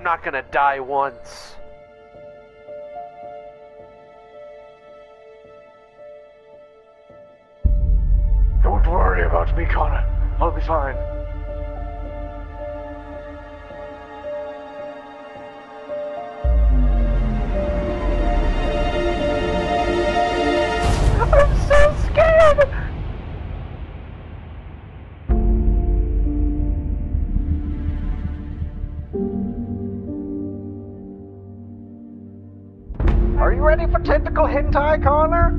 not gonna die once. Don't worry about me, Connor. I'll be fine. I'm so scared! Are you ready for tentacle hentai, Connor?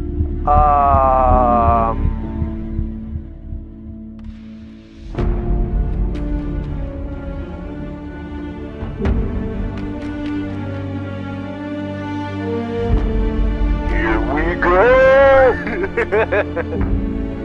Here we go!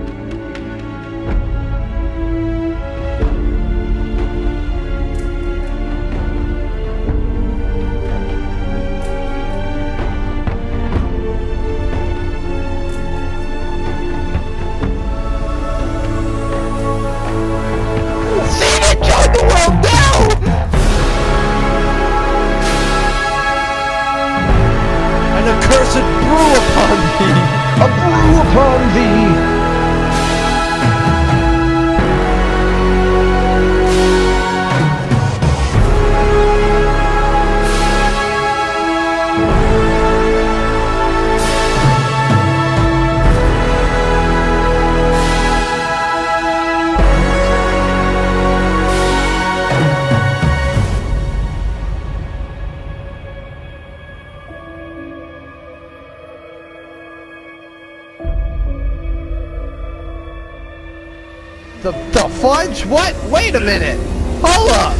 An accursed brew upon thee! A brew upon thee! The fudge? What? Wait a minute! Hold up!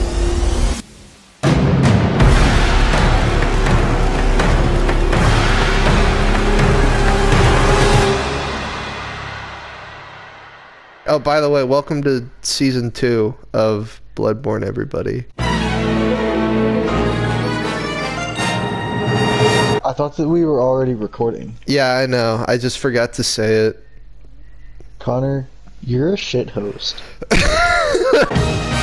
Oh, by the way, welcome to Season 2 of Bloodborne, everybody. I thought that we were already recording. Yeah, I know. I just forgot to say it. Connor, you're a shit host.